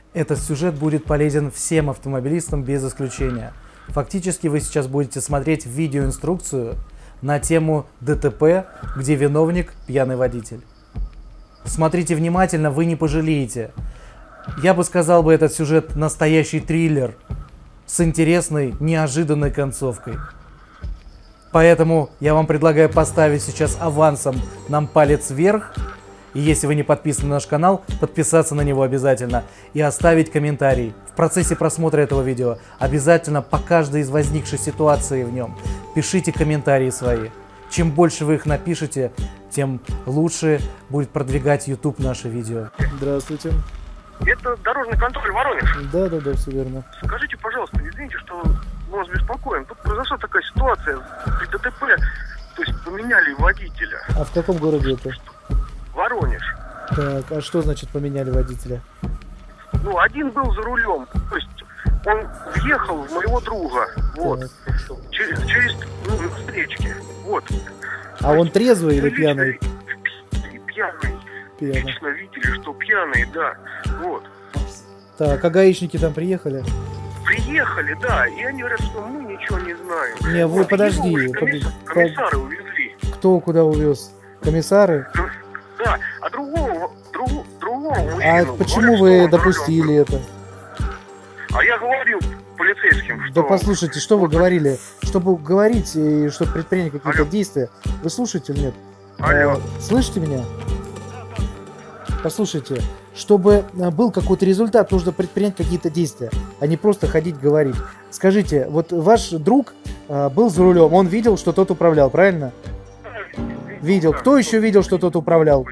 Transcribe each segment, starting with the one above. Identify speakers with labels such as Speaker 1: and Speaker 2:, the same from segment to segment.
Speaker 1: Этот сюжет будет полезен всем автомобилистам без исключения. Фактически вы сейчас будете смотреть видеоинструкцию на тему ДТП, где виновник пьяный водитель. Смотрите внимательно, вы не пожалеете. Я бы сказал, этот сюжет настоящий триллер с интересной, неожиданной концовкой. Поэтому я вам предлагаю поставить сейчас авансом нам палец вверх. И если вы не подписаны на наш канал, подписаться на него обязательно. И оставить комментарий. В процессе просмотра этого видео обязательно по каждой из возникшей ситуации в нем пишите комментарии свои. Чем больше вы их напишете, тем лучше будет продвигать YouTube наше видео. Здравствуйте.
Speaker 2: Это дорожный контроль Воронеж?
Speaker 1: Да, все верно.
Speaker 2: Скажите, пожалуйста, извините, что мы вас беспокоим. Тут произошла такая ситуация при ДТП, то есть поменяли водителя.
Speaker 1: А в каком городе это?
Speaker 2: Воронеж.
Speaker 1: Так, а что значит поменяли водителя?
Speaker 2: Ну, один был за рулем, то есть он въехал в моего друга, вот, через встречки, вот.
Speaker 1: А он трезвый или пьяный?
Speaker 2: Пьяный. Лично видели, что пьяный, да, вот.
Speaker 1: Так, а гаишники там приехали?
Speaker 2: Приехали, да, и они говорят, что мы ничего не знаем.
Speaker 1: Не, вы подожди.
Speaker 2: Комиссары увезли.
Speaker 1: Кто куда увез? Комиссары?
Speaker 2: Да, а другого мужчину...
Speaker 1: А почему вы допустили это?
Speaker 2: А я говорил полицейским, что...
Speaker 1: Да послушайте, что вы говорили? Чтобы говорить и чтобы предпринять какие-то действия, вы слушаете или нет?
Speaker 2: Алло.
Speaker 1: Слышите меня? Послушайте, чтобы был какой-то результат, нужно предпринять какие-то действия, а не просто ходить говорить. Скажите, вот ваш друг был за рулем, он видел, что тот управлял, правильно? Видел. Кто еще видел, что тот управлял?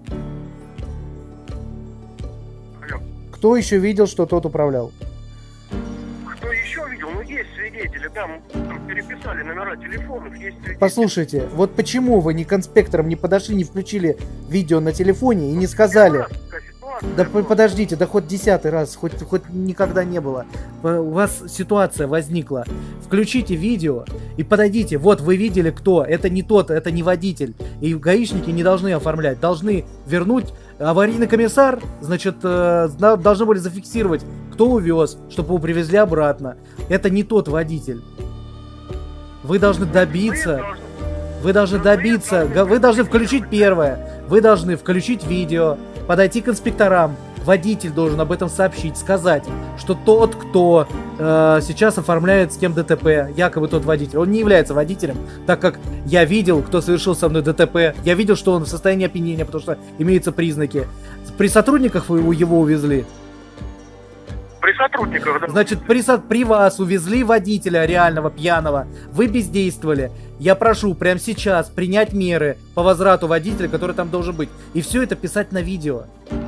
Speaker 1: Кто еще видел, что тот управлял?
Speaker 2: Кто еще видел? Ну, есть свидетели, да, мы там переписали номера телефонов, есть свидетели.
Speaker 1: Послушайте, вот почему вы ни к инспекторам не подошли, не включили видео на телефоне и не сказали... Да подождите, да хоть 10-й раз, хоть никогда не было. У вас ситуация возникла. Включите видео и подойдите. Вот вы видели, кто. Это не тот, это не водитель. И гаишники не должны оформлять. Должны вернуть аварийный комиссар. Значит, должны были зафиксировать, кто увез, чтобы его привезли обратно. Это не тот водитель. Вы должны добиться... Вы должны добиться... Вы должны включить первое. Вы должны включить видео. Подойти к инспекторам, водитель должен об этом сообщить, сказать, что тот, кто сейчас оформляет с кем ДТП, якобы тот водитель, он не является водителем, так как я видел, кто совершил со мной ДТП, я видел, что он в состоянии опьянения, потому что имеются признаки. При сотрудниках вы его увезли?
Speaker 2: При сотрудниках, да.
Speaker 1: Значит, при вас увезли водителя реального пьяного, вы бездействовали. Я прошу прямо сейчас принять меры по возврату водителя, который там должен быть. И все это писать на видео.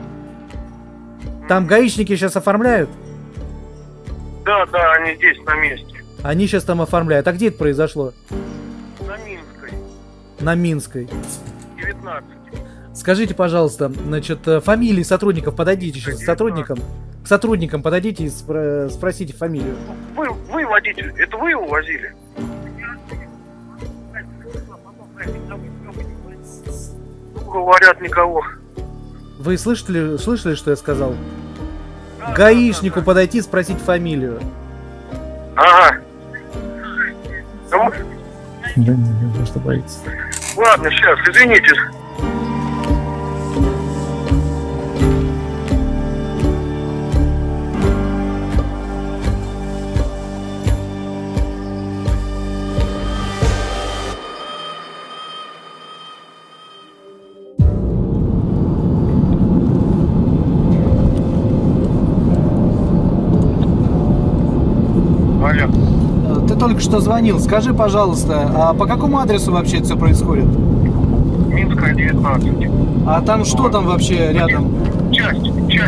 Speaker 1: Там гаишники сейчас оформляют?
Speaker 2: Да, они здесь, на месте.
Speaker 1: Они сейчас там оформляют. А где это произошло?
Speaker 2: На Минской.
Speaker 1: На Минской.
Speaker 2: 19.
Speaker 1: Скажите, пожалуйста, значит, фамилии сотрудников подойдите сейчас к сотрудникам. К сотрудникам подойдите и спросите фамилию.
Speaker 2: Вы водитель, это вы его возили? Говорят, никого.
Speaker 1: Вы слышали, что я сказал? Гаишнику подойти, спросить фамилию.
Speaker 2: Ага.
Speaker 1: Да не, что боится.
Speaker 2: Ладно, сейчас, извините.
Speaker 1: Ты только что звонил. Скажи, пожалуйста, а по какому адресу вообще это все происходит?
Speaker 2: Минская, 19.
Speaker 1: А там что там вообще рядом?
Speaker 2: Часть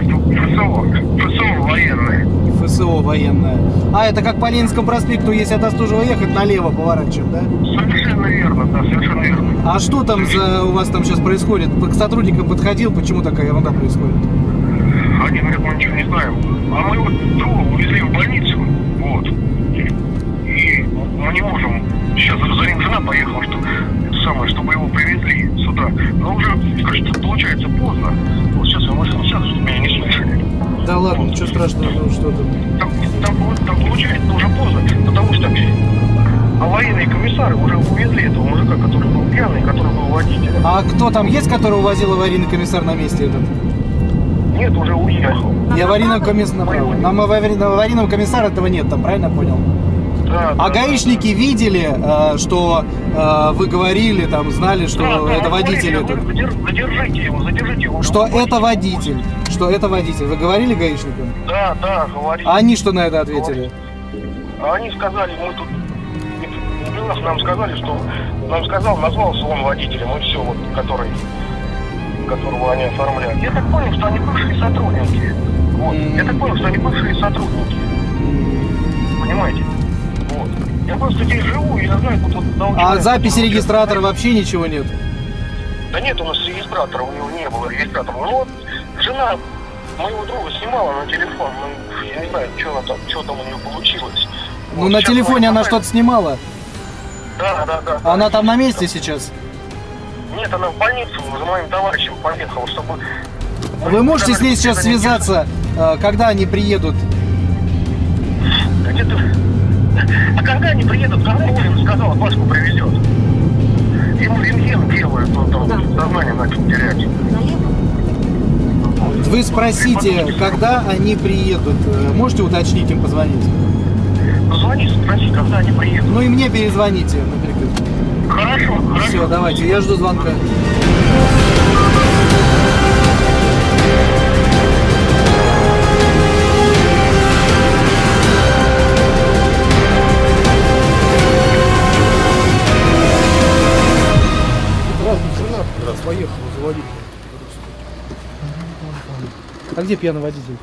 Speaker 2: ФСО военная.
Speaker 1: ФСО военная. А, это как по Ленинскому проспекту, если от Остужева ехать, налево поворачиваем, да?
Speaker 2: Совершенно верно, да, совершенно верно.
Speaker 1: А что там у вас там сейчас происходит? К сотрудникам подходил, почему такая ерунда происходит?
Speaker 2: Они говорят, мы ничего не знаем. А мы вот друга увезли в больницу, вот. И мы не можем. Сейчас за ним жена поехала, чтобы его привезли сюда. Но уже, кажется, получается поздно. Вот сейчас я машину сяду, чтобы меня не слышали.
Speaker 1: Да ладно, ничего страшного, ну что там.
Speaker 2: Там получается уже поздно, потому что аварийные комиссары уже увезли этого мужика, который был пьяный, который был водителем.
Speaker 1: А кто там есть, который увозил аварийный комиссар на месте этот?
Speaker 2: Нет, уже уехал.
Speaker 1: И аварийного комиссара направо. Нам аварийного комиссара этого нет, там, правильно я понял?
Speaker 2: Да,
Speaker 1: А гаишники видели, что вы говорили, там, знали, что это водитель этот?
Speaker 2: Задержите его.
Speaker 1: Что это водитель. Что это водитель. Вы говорили гаишникам?
Speaker 2: Да, говорили.
Speaker 1: А они что на это ответили?
Speaker 2: А они сказали, мы тут... Нам сказали, что... назвался он водителем, и все, вот, которого они оформляли. Я так понял, что они бывшие сотрудники. Вот. Я так понял, что они бывшие сотрудники. Понимаете? Вот. Я просто здесь живу, и я знаю, тут вот...
Speaker 1: А записи регистратора вообще ничего нет?
Speaker 2: Да нет у нас регистратора, у него не было регистратора. Ну вот, жена моего друга снимала на телефон. Ну, я не знаю, что там у нее получилось.
Speaker 1: Ну, вот, на телефоне она что-то снимала?
Speaker 2: Да.
Speaker 1: Она там на месте сейчас?
Speaker 2: Нет, она в больницу за моим товарищем поехала, чтобы...
Speaker 1: Вы можете с ней сейчас связаться, когда они приедут?
Speaker 2: Где-то... А когда они приедут, когда Олин сказал, Пашку привезет? Ему рентген делают, он там сознание начал терять.
Speaker 1: Вы спросите, когда они приедут. Можете уточнить им, позвонить?
Speaker 2: Позвони, спроси, когда они приедут.
Speaker 1: Ну и мне перезвоните на перекрестке.
Speaker 2: Хорошо.
Speaker 1: Все, давайте, я жду звонка.
Speaker 3: Раз поехал, заводить.
Speaker 1: А где пьяный водитель,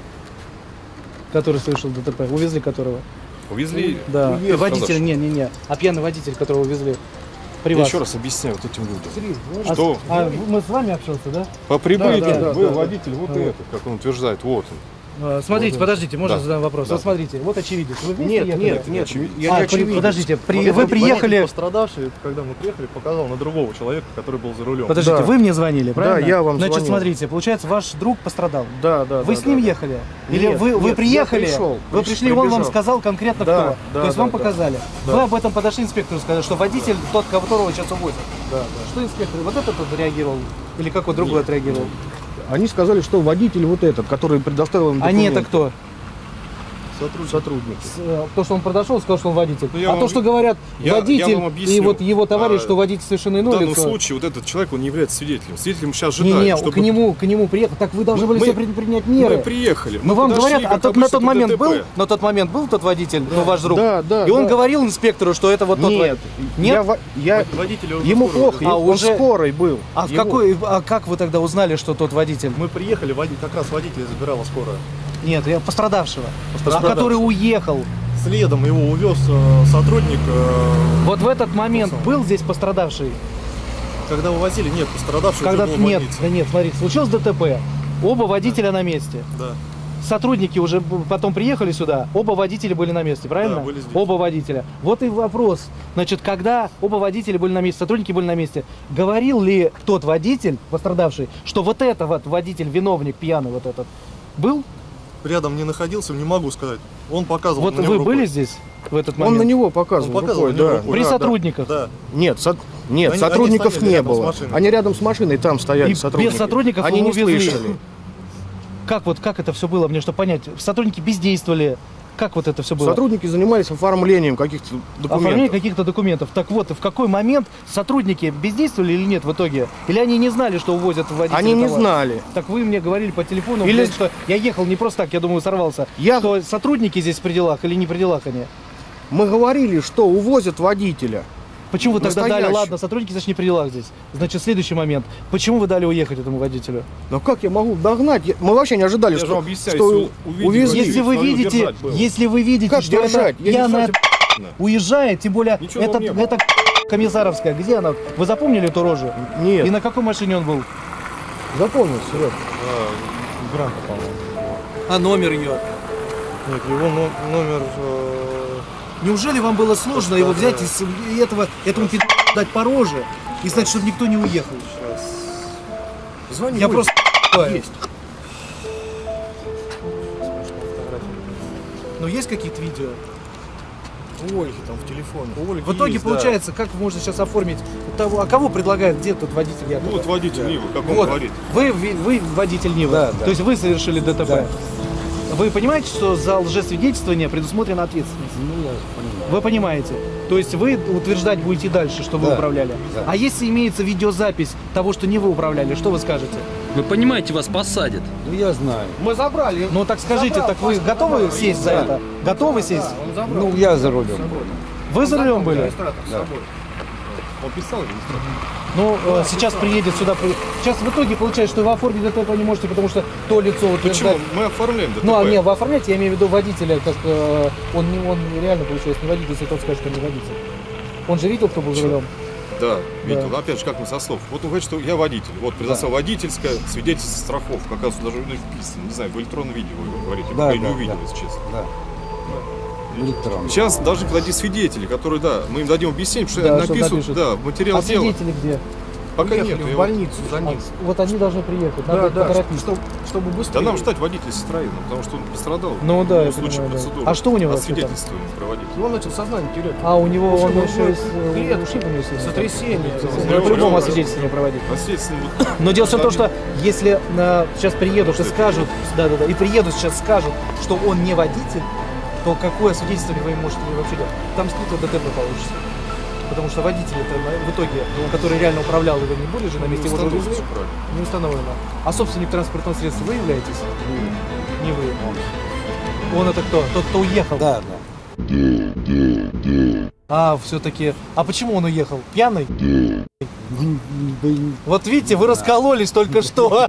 Speaker 1: который совершил ДТП? Увезли которого?
Speaker 4: Увезли?
Speaker 1: Да.
Speaker 3: Уехал.
Speaker 1: Водитель, не. А пьяный водитель, которого увезли при
Speaker 4: Я
Speaker 1: вас?
Speaker 4: еще раз объясняю вот этим людям.
Speaker 1: А,
Speaker 4: Что?
Speaker 1: мы с вами общался, да?
Speaker 4: По прибытии
Speaker 3: Да,
Speaker 4: был
Speaker 3: да.
Speaker 4: водитель вот этот, как он утверждает, вот он.
Speaker 1: Смотрите,
Speaker 4: Вот,
Speaker 1: подождите, можно
Speaker 4: да.
Speaker 1: задам вопрос?
Speaker 4: Да.
Speaker 1: Вот смотрите, вот очевидец. Вы вместе ехали?
Speaker 3: Нет, я не очевидец.
Speaker 1: Подождите,
Speaker 3: Водитель
Speaker 1: вы приехали...
Speaker 3: Пострадавший, когда мы приехали, показал на другого человека, который был за рулем.
Speaker 1: Подождите,
Speaker 3: Да.
Speaker 1: вы мне звонили, правильно?
Speaker 3: я вам
Speaker 1: Значит,
Speaker 3: звонил.
Speaker 1: смотрите, получается, ваш друг пострадал.
Speaker 3: Да.
Speaker 1: Вы с ним ехали? Или
Speaker 3: Нет,
Speaker 1: вы
Speaker 3: нет,
Speaker 1: приехали,
Speaker 3: я пришел,
Speaker 1: вы пришли, он вам
Speaker 3: прибежал.
Speaker 1: сказал конкретно
Speaker 3: Да,
Speaker 1: кто?
Speaker 3: да,
Speaker 1: То есть
Speaker 3: да,
Speaker 1: вам
Speaker 3: да.
Speaker 1: показали.
Speaker 3: Да.
Speaker 1: Вы об этом подошли инспектору, сказали, что водитель тот, которого сейчас увозят.
Speaker 3: Да.
Speaker 1: Что инспектор, вот этот отреагировал? Или какой другой отреагировал?
Speaker 3: Они сказали, что водитель вот этот, который предоставил им
Speaker 1: Они
Speaker 3: документы.
Speaker 1: это кто?
Speaker 3: Сотрудники.
Speaker 1: То, что он подошел, сказал, что он водитель.
Speaker 4: Ну, я
Speaker 1: А
Speaker 4: вам
Speaker 1: то, что говорят
Speaker 4: я
Speaker 1: водитель
Speaker 4: вам объясню.
Speaker 1: и вот его товарищ, что водитель совершенно
Speaker 4: В
Speaker 1: иное
Speaker 4: данном
Speaker 1: лицо.
Speaker 4: случае вот этот человек, он не является свидетелем. Свидетелем сейчас ожидают,
Speaker 1: Не,
Speaker 4: чтобы...
Speaker 1: к нему приехал. Так вы должны были
Speaker 4: Мы-
Speaker 1: все принять меры.
Speaker 4: Мы приехали.
Speaker 1: Мы вам
Speaker 4: подошли,
Speaker 1: говорят, а
Speaker 4: как
Speaker 1: тот, на
Speaker 4: обычно,
Speaker 1: тот момент
Speaker 4: ДТП.
Speaker 1: был, на тот момент был тот водитель, ну, ваш друг.
Speaker 3: Да,
Speaker 1: И он
Speaker 3: да.
Speaker 1: говорил инспектору, что это вот тот
Speaker 3: Нет,
Speaker 1: Нет?
Speaker 3: водитель ему плохо,
Speaker 1: А,
Speaker 3: он
Speaker 1: уже-
Speaker 3: скорый был.
Speaker 1: А в
Speaker 3: Его-
Speaker 1: как вы тогда узнали, что тот водитель?
Speaker 3: Мы приехали, как раз водитель забирала скорая.
Speaker 1: Нет, я пострадавшего.
Speaker 3: Пострадавшего.
Speaker 1: Который уехал.
Speaker 3: Следом его увез сотрудник.
Speaker 1: Вот в этот момент был здесь пострадавший.
Speaker 3: Когда увозили, нет, пострадавший
Speaker 1: Когда
Speaker 3: уже был в
Speaker 1: нет,
Speaker 3: больнице.
Speaker 1: да нет, смотрите, случилось ДТП. Оба водителя на месте.
Speaker 3: Да.
Speaker 1: Сотрудники уже потом приехали сюда, оба водителя были на месте, правильно?
Speaker 3: Да, были здесь.
Speaker 1: Оба водителя. Вот и вопрос. Значит, когда оба водителя были на месте, сотрудники были на месте, говорил ли тот водитель, пострадавший, что вот это вот водитель, виновник пьяный вот этот, был?
Speaker 3: Рядом не находился, не могу сказать. Он показывал
Speaker 1: Вот
Speaker 3: на него
Speaker 1: вы
Speaker 3: рукой.
Speaker 1: были здесь в этот
Speaker 3: Он
Speaker 1: момент?
Speaker 3: на него показывал,
Speaker 1: Ну,
Speaker 3: рукой,
Speaker 1: на него
Speaker 3: да.
Speaker 1: рукой. При
Speaker 3: Да,
Speaker 1: сотрудниках?
Speaker 3: Да.
Speaker 5: Нет, нет,
Speaker 3: Они
Speaker 5: сотрудников
Speaker 3: стояли
Speaker 5: не
Speaker 3: рядом с
Speaker 5: было.
Speaker 3: машиной.
Speaker 5: Они рядом с машиной там стояли,
Speaker 1: И
Speaker 5: сотрудники.
Speaker 1: без сотрудников
Speaker 5: Они
Speaker 1: его
Speaker 5: не
Speaker 1: увезли.
Speaker 5: слышали.
Speaker 1: Как это все было, мне что понять? Сотрудники бездействовали. Как вот это все было?
Speaker 5: Сотрудники занимались оформлением каких-то
Speaker 1: Оформление
Speaker 5: документов.
Speaker 1: каких-то документов. Так вот, в какой момент сотрудники бездействовали или нет в итоге? Или они не знали, что увозят водителя?
Speaker 5: Они не
Speaker 1: товара?
Speaker 5: знали.
Speaker 1: Так вы мне говорили по телефону,
Speaker 5: Или-
Speaker 1: блядь, что я ехал не просто так, я думаю, сорвался.
Speaker 5: Я-
Speaker 1: Что сотрудники здесь при делах или не при делах они?
Speaker 5: Мы говорили, что увозят водителя.
Speaker 1: Почему вы тогда дали,
Speaker 5: Настоящий.
Speaker 1: ладно, сотрудники, значит, не при делах здесь? Значит, следующий момент. Почему вы дали уехать этому водителю?
Speaker 5: Но как я могу догнать? Мы вообще не ожидали,
Speaker 4: Я же
Speaker 5: что,
Speaker 4: вам объясняю,
Speaker 5: что
Speaker 4: если увидели
Speaker 5: увезли.
Speaker 1: Если вы
Speaker 4: свою
Speaker 1: видите,
Speaker 4: держать было.
Speaker 1: если вы видите,
Speaker 5: Как
Speaker 1: что
Speaker 5: держать?
Speaker 1: это
Speaker 5: Я не
Speaker 1: пьяная
Speaker 4: знаю.
Speaker 1: уезжает, тем более
Speaker 4: Ничего там не было.
Speaker 1: это комиссаровская, где она? Вы запомнили эту рожу?
Speaker 5: Нет,
Speaker 1: И на какой машине он был?
Speaker 5: запомнил, Серег.
Speaker 3: Гранта, по-моему.
Speaker 1: А номер ее?
Speaker 3: Нет, его номер...
Speaker 1: Неужели вам было сложно его взять и этому дать по роже и сказать, чтобы никто не уехал?
Speaker 5: Звони.
Speaker 1: Я
Speaker 5: Оль.
Speaker 1: просто
Speaker 5: Есть.
Speaker 1: Но есть какие-то видео?
Speaker 5: У Ольги там в телефоне.
Speaker 1: В итоге получается, как можно сейчас оформить того, а кого предлагает, где тут водитель якобы?
Speaker 4: Вот водитель Нивы, как он
Speaker 1: Вот,
Speaker 4: говорит.
Speaker 1: вы водитель Нивы,
Speaker 5: Да, да.
Speaker 1: то есть вы совершили ДТП.
Speaker 5: Да.
Speaker 1: Вы понимаете, что за лжесвидетельствование предусмотрена ответственность?
Speaker 5: Ну, я понимаю.
Speaker 1: Вы понимаете? То есть вы утверждать будете дальше, что вы
Speaker 5: Да,
Speaker 1: управляли.
Speaker 5: да.
Speaker 1: А если имеется видеозапись того, что не вы управляли, что вы скажете?
Speaker 6: Вы понимаете, вас посадят.
Speaker 5: Ну, я знаю. Мы забрали.
Speaker 1: Ну так скажите, так вы готовы сесть за это? Готовы сесть?
Speaker 5: Ну, я за рулем.
Speaker 1: Вы за рулем были?
Speaker 5: Да.
Speaker 3: Он писал регистратор.
Speaker 1: Ну, сейчас приедет сюда. Сейчас в итоге получается, что вы оформить ДТП не можете, потому что то лицо утверждает.
Speaker 4: Почему? Мы оформляем ДТП.
Speaker 1: Ну, а не, вы оформляете, я имею в виду водителя, как он реально получается не водитель, если тот скажет, что не водитель. Он же видел, кто был за рулем?
Speaker 4: Да, видел. Опять же, как мы со слов. Вот он говорит, что я водитель. Вот, предоставил водительское, свидетельство страховки. Как раз даже вписано. Не знаю, в электронном виде вы говорите.
Speaker 5: Да,
Speaker 4: Я не
Speaker 5: да,
Speaker 4: увидел,
Speaker 5: да.
Speaker 4: если честно.
Speaker 5: Да. Электрон.
Speaker 4: Сейчас должны подойти свидетели, которые, да, мы им дадим объяснение, потому что
Speaker 1: Да, что
Speaker 4: написано,
Speaker 1: напишут.
Speaker 4: да, материал
Speaker 1: А
Speaker 4: дела.
Speaker 1: свидетели где?
Speaker 4: Пока нет.
Speaker 5: Приехали
Speaker 4: я
Speaker 5: в
Speaker 4: вот-
Speaker 5: больницу за ним.
Speaker 1: Вот они должны приехать, надо
Speaker 5: Да, да,
Speaker 1: поторопиться.
Speaker 5: чтобы
Speaker 4: Да
Speaker 5: быстрее.
Speaker 4: нам ждать водителя Сестроина, потому что он пострадал.
Speaker 1: Ну да, я
Speaker 4: в случае
Speaker 1: понимаю, да.
Speaker 4: процедуры.
Speaker 1: А что у него вообще там?
Speaker 4: Свидетельствуем проводить.
Speaker 5: Ну, он начал сознание терять.
Speaker 1: А у него он
Speaker 5: Ушиб,
Speaker 1: еще
Speaker 5: клетка,
Speaker 1: ушиб у него сильно.
Speaker 5: сотрясение.
Speaker 1: Ну, по-любому освидетельствование проводить.
Speaker 4: Естественно,
Speaker 1: Но дело все в том, что если сейчас приедут и скажут, да-да-да, и приедут сейчас скажут, что он не водитель, то какое свидетельствование вы им можете вообще делать? Там скрытое ДТП получится. Потому что водитель это в итоге, который реально управлял его, не были же на месте его же увезли? Не установлено. А собственник транспортного средства вы являетесь? Не вы. Он это кто? Тот, кто уехал?
Speaker 5: Да, да.
Speaker 1: А, все-таки. А почему он уехал? Пьяный? Вот видите, вы раскололись только что.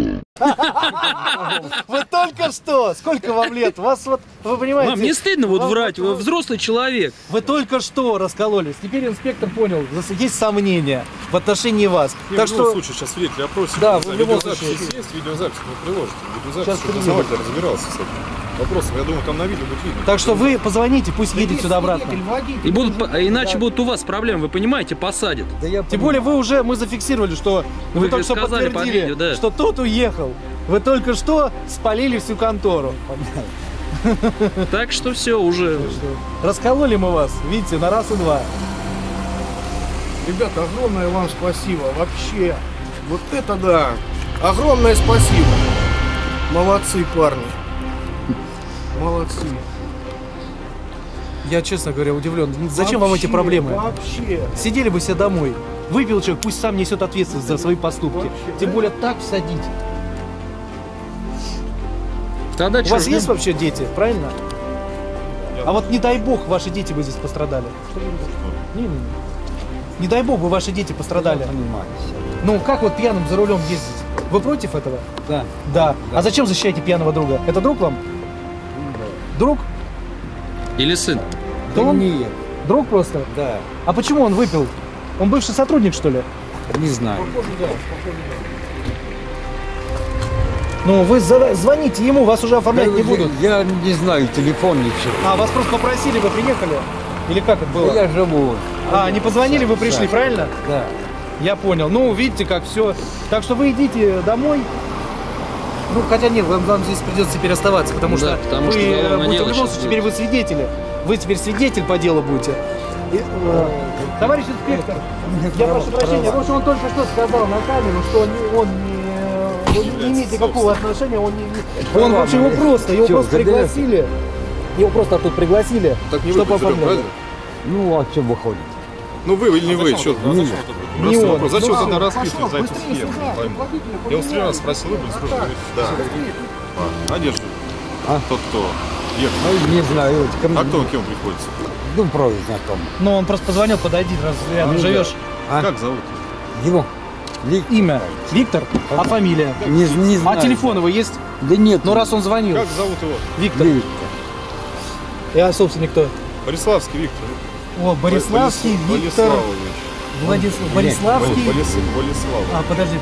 Speaker 1: Вы только что. Сколько вам лет? Вас вот, вы понимаете?
Speaker 6: Вам не стыдно вот
Speaker 1: вам-
Speaker 6: врать? Вы взрослый человек.
Speaker 1: Вы только что раскололись. Теперь инспектор понял, есть сомнения в отношении вас.
Speaker 4: в
Speaker 1: Так
Speaker 4: любом
Speaker 1: что
Speaker 4: случае, сейчас свидетели опросят.
Speaker 1: Да,
Speaker 4: Не знаю,
Speaker 1: в любом
Speaker 4: видеозапись
Speaker 1: случае.
Speaker 4: есть, видеозапись вы приложите.
Speaker 1: Сейчас
Speaker 4: Видеозапись, чтобы
Speaker 1: приедет.
Speaker 4: дознаватель разбирался с этим вопросом. Я думаю, там на видео будет видно.
Speaker 1: Так что вы позвоните, пусть едет сюда обратно.
Speaker 6: И будут, иначе будут у вас проблемы, вы понимаете, посадят.
Speaker 5: Да я
Speaker 1: Тем более мы зафиксировали, что вы
Speaker 6: Вы
Speaker 1: только что
Speaker 6: сказали по
Speaker 1: подтвердили,
Speaker 6: видео, да.
Speaker 1: что тот уехал. Вы только что спалили всю контору.
Speaker 6: Так что все, уже.
Speaker 1: Раскололи мы вас, видите, на раз и два.
Speaker 5: Ребята, огромное вам спасибо. Вообще. Вот это да. Огромное спасибо. Молодцы, парни. Молодцы.
Speaker 1: Я, честно говоря, удивлен. Зачем вам эти
Speaker 5: Вообще,
Speaker 1: проблемы?
Speaker 5: Вообще.
Speaker 1: Сидели бы себе домой. Выпил человек, пусть сам несет ответственность за свои поступки. Тем более так всадить.
Speaker 6: Тогда
Speaker 1: У
Speaker 6: чё,
Speaker 1: вас
Speaker 6: ждем?
Speaker 1: есть вообще дети, правильно? А вот не дай бог ваши дети бы здесь пострадали. Не. Не дай бог бы ваши дети пострадали.
Speaker 5: Понимаю.
Speaker 1: Ну как вот пьяным за рулем ездить? Вы против этого?
Speaker 5: Да.
Speaker 1: Да. А зачем защищаете пьяного друга? Это друг вам? Друг?
Speaker 6: Или сын?
Speaker 1: Да он
Speaker 5: Нет.
Speaker 1: друг просто?
Speaker 5: Да.
Speaker 1: А почему он выпил? Он бывший сотрудник, что ли?
Speaker 5: Не знаю.
Speaker 1: Ну, вы звоните ему, вас уже оформлять не будут.
Speaker 5: Я не знаю, телефон ничего.
Speaker 1: А, вас просто попросили, вы приехали? Или как это было?
Speaker 5: Я живу.
Speaker 1: А, не позвонили, вы пришли, правильно?
Speaker 5: Да.
Speaker 1: Я понял. Ну, видите, как все. Так что вы идите домой. Ну, хотя нет, вам здесь придется теперь оставаться, потому
Speaker 6: Да,
Speaker 1: что
Speaker 6: потому
Speaker 1: вы
Speaker 6: что уголовное
Speaker 1: будете
Speaker 6: дело
Speaker 1: в любом
Speaker 6: сейчас
Speaker 1: случае, теперь вы свидетели. Вы теперь свидетель по делу будете. Товарищ инспектор, я прошу прощения, потому что он только что сказал на камеру, что он не имеет никакого отношения, он вообще его просто пригласили. Его просто тут пригласили,
Speaker 4: Так не
Speaker 1: чтобы
Speaker 4: вы за рулем,
Speaker 1: оформляли.
Speaker 4: правильно?
Speaker 5: Ну, а что выходит?
Speaker 4: Ну вы или не вы, что?
Speaker 1: Не
Speaker 4: Просто
Speaker 1: он.
Speaker 4: вопрос, зачем
Speaker 1: Ну,
Speaker 4: тогда расписывать за эту схему? Не пойму. Я вот 3 раза спросил, вы были слушали. Да. Одежду.
Speaker 5: А?
Speaker 4: Тот, кто ехал.
Speaker 5: Ну, не знаю.
Speaker 4: А кто кем приходится?
Speaker 5: Ну, просто знаком.
Speaker 1: Ну, он просто позвонил, подойди, раз рядом
Speaker 5: Ну,
Speaker 1: живешь.
Speaker 5: А?
Speaker 4: Как зовут?
Speaker 5: Его.
Speaker 1: Имя Виктор, а фамилия?
Speaker 5: Не
Speaker 1: А
Speaker 5: знаю.
Speaker 1: телефон его есть?
Speaker 5: Да нет.
Speaker 1: Ну, раз он звонил.
Speaker 4: Как зовут его?
Speaker 1: Виктор.
Speaker 5: Виктор.
Speaker 1: Я, собственно, кто?
Speaker 4: Бориславский Виктор.
Speaker 1: О, Бориславский Виктор.
Speaker 4: Болеславович.
Speaker 1: Бориславский.
Speaker 4: Болеслав.
Speaker 1: А, подождите.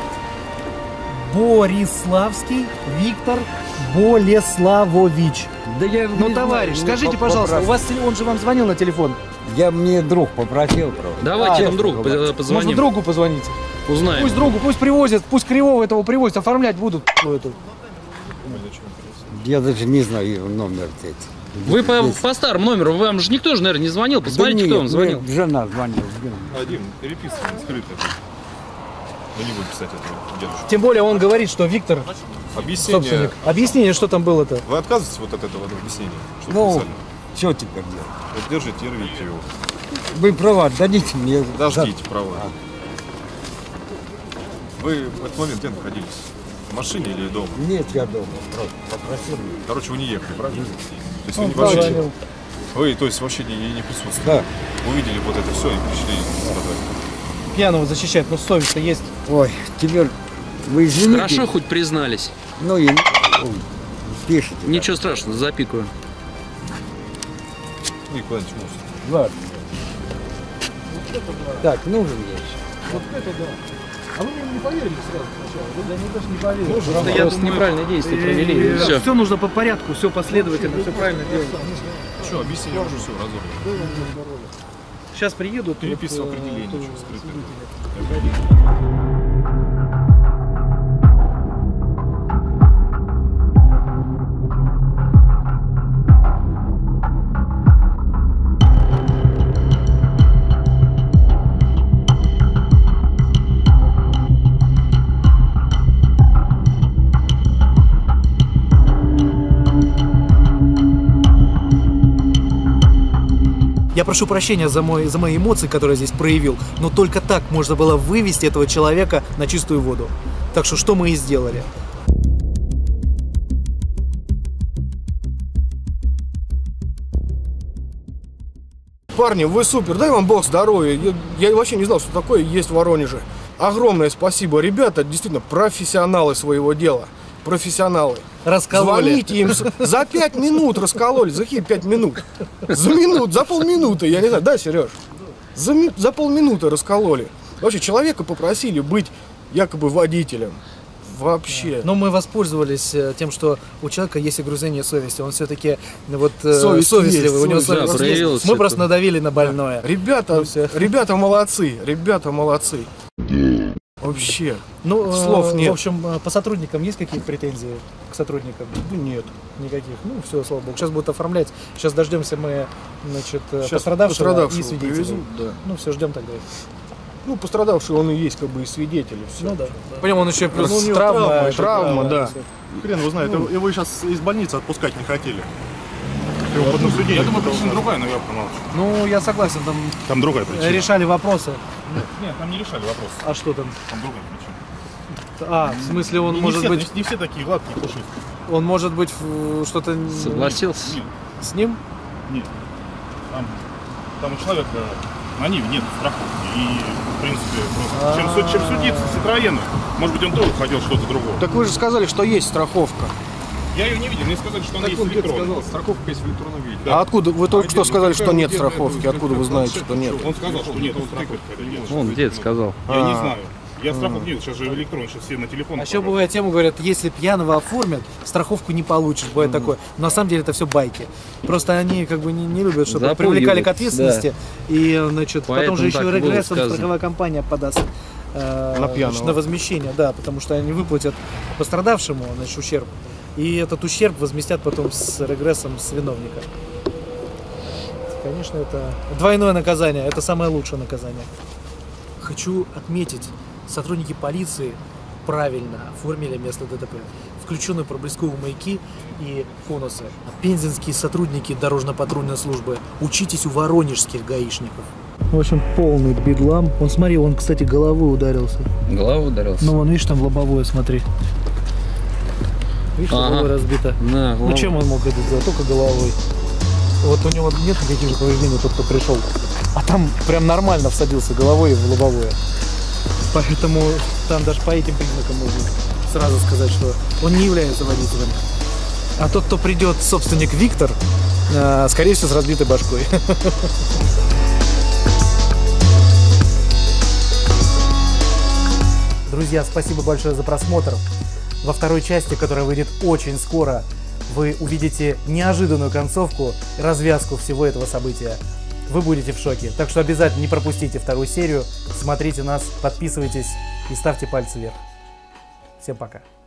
Speaker 1: Бориславский Виктор Болеславович.
Speaker 5: Да я
Speaker 1: Ну, товарищ, скажите, пожалуйста, у вас он же вам звонил на телефон?
Speaker 5: Мне друг попросил просто.
Speaker 6: Давайте
Speaker 1: А,
Speaker 6: нам другу
Speaker 1: Можно
Speaker 6: позвоним,
Speaker 1: другу позвоните.
Speaker 6: узнаем.
Speaker 1: Пусть другу, пусть привозят, пусть Кривого этого привозят, оформлять будут эту.
Speaker 5: Я даже не знаю его номер здесь.
Speaker 6: Вы по старому номеру, вам же никто же, наверное, не звонил. Посмотрите, кто вам звонил.
Speaker 7: Жена звонила.
Speaker 4: Один, переписываем скрыто. Мы не будем писать этого дедушку.
Speaker 1: Тем более он говорит, что Виктор
Speaker 4: Объяснение.
Speaker 1: собственник. Объяснение, что там было-то?
Speaker 4: Вы отказываетесь вот от этого объяснения? Что
Speaker 7: Ну,
Speaker 4: писали?
Speaker 7: что теперь делать?
Speaker 4: Вот держите и рвите его.
Speaker 7: Вы права, дадите мне.
Speaker 4: Подождите, права. Вы в этот момент где находились? В машине или дома?
Speaker 7: Нет, я дома. Просто попросил.
Speaker 4: Короче, вы не ехали, правильно? То есть вы
Speaker 1: Он
Speaker 4: не вообще,
Speaker 1: позвонил.
Speaker 4: вы, то есть вообще не присутствовали?
Speaker 7: Да.
Speaker 4: Увидели вот это все и пришли сказать.
Speaker 1: Пьяного защищать, но совесть-то есть.
Speaker 7: Ой, теперь вы извините.
Speaker 6: Хорошо, хоть признались.
Speaker 7: Ну и ой, пишите.
Speaker 6: Ничего страшного, запикаю.
Speaker 4: Ну и куда-нибудь может.
Speaker 7: Ладно. Так, нужен я еще.
Speaker 3: Вот это да. А вы мне не поверили сразу сначала? Вы мне даже не поверили.
Speaker 6: Просто неправильное действие провели. Все.
Speaker 1: Все нужно по порядку, все последовательно, все правильно делать.
Speaker 4: Что, объяснение уже все разобрано.
Speaker 1: Сейчас приедут.
Speaker 4: Переписываю определение, что скрытое.
Speaker 1: Я прошу прощения за мои эмоции, которые я здесь проявил, но только так можно было вывести этого человека на чистую воду. Так что мы и сделали.
Speaker 5: Парни, вы супер, дай вам бог здоровья. Я вообще не знал, что такое есть в Воронеже. Огромное спасибо. Ребята действительно профессионалы своего дела. Профессионалы.
Speaker 1: Раскололи.
Speaker 5: Звоните им за 5 минут раскололи. За какие 5 минут? За полминуты, я не знаю. Да, Сереж? За полминуты раскололи. Вообще, человека попросили быть якобы водителем. Вообще.
Speaker 1: Но мы воспользовались тем, что у человека есть угрызение совести. Он все-таки вот
Speaker 5: Совесть
Speaker 1: совестливый.
Speaker 5: есть,
Speaker 1: У него
Speaker 5: совесть,
Speaker 1: совесть
Speaker 6: да,
Speaker 1: есть.
Speaker 6: проявилось
Speaker 1: Мы
Speaker 6: это.
Speaker 1: просто надавили на больное.
Speaker 5: Ребята молодцы. Ребята молодцы. Вообще.
Speaker 1: Ну,
Speaker 5: Слов нет.
Speaker 1: В общем, по сотрудникам есть какие-то претензии к сотрудникам?
Speaker 5: Да нет.
Speaker 1: Никаких. Ну, все, слава богу. Сейчас будут оформлять. Сейчас дождемся мы, значит, пострадавшего и свидетелей.
Speaker 5: привезут, да.
Speaker 1: Ну, все, ждем тогда.
Speaker 5: Ну, пострадавший он и есть как бы и свидетель. и всё.
Speaker 1: Ну да. Понимаем, он еще плюс
Speaker 5: Ну, у него травма, да.
Speaker 3: Хрен его знает, его сейчас из больницы отпускать не хотели. Его под наблюдением.
Speaker 4: Я думаю, причина другая, но я промолчу.
Speaker 1: Ну, я согласен, там
Speaker 3: Там другая причина.
Speaker 1: решали вопросы.
Speaker 4: Нет, там не решали вопрос.
Speaker 1: А что там?
Speaker 3: Там другая причина.
Speaker 1: А, в смысле, он может быть,
Speaker 3: Не все такие гладкие, пушистые.
Speaker 1: он может быть что-то
Speaker 6: Согласился.
Speaker 1: с ним?
Speaker 3: Нет. Там у человека на Ниве нет страховки. И, в принципе, просто чем судиться с Citroёn, может быть, он тоже хотел что-то другое.
Speaker 5: Так вы же сказали, что есть страховка.
Speaker 3: Я ее не видел, мне сказали, что она есть электронная.
Speaker 4: Страховка есть в электронном виде.
Speaker 5: А откуда? Вы только что сказали, что нет страховки. Откуда вы знаете, что нет?
Speaker 3: Он сказал, что нет страховки.
Speaker 6: Он дед сказал.
Speaker 3: Я не знаю. Я страховку не видел, сейчас же электронно, сейчас все на телефон.
Speaker 1: А еще бывает тему, говорят, если пьяного оформят, страховку не получишь, бывает такое. Но на самом деле это все байки. Просто они как бы не любят, чтобы
Speaker 6: Запугивают,
Speaker 1: привлекали к ответственности. И, значит,
Speaker 6: Поэтому
Speaker 1: потом же еще
Speaker 6: так
Speaker 1: и
Speaker 6: и было
Speaker 1: регрессом
Speaker 6: сказано.
Speaker 1: страховая компания подаст
Speaker 5: На пьяного.
Speaker 1: на возмещение, да, потому что они выплатят пострадавшему, значит, ущерб. И этот ущерб возместят потом с регрессом с виновника. Конечно, это двойное наказание, это самое лучшее наказание. Хочу отметить, сотрудники полиции правильно оформили место ДТП. Включены проблесковые маяки и конусы. Пензенские сотрудники дорожно-патрульной службы, учитесь у воронежских гаишников. В общем, полный бедлам. Он, смотри, он, кстати, головой ударился.
Speaker 6: Голова ударился.
Speaker 1: Ну, вон, видишь, там лобовое, смотри. Видишь,
Speaker 6: Ага.
Speaker 1: головой разбито.
Speaker 6: На,
Speaker 1: Ну, чем он мог это сделать? Только головой. Вот у него нет никаких же повреждений, тот, кто пришел. А там прям нормально всадился головой в лобовое. Поэтому там даже по этим признакам можно сразу сказать, что он не является водителем. А тот, кто придет, собственник Виктор, скорее всего, с разбитой башкой. Друзья, спасибо большое за просмотр. Во второй части, которая выйдет очень скоро, вы увидите неожиданную концовку, развязку всего этого события. Вы будете в шоке. Так что обязательно не пропустите вторую серию. Смотрите нас, подписывайтесь и ставьте пальцы вверх. Всем пока.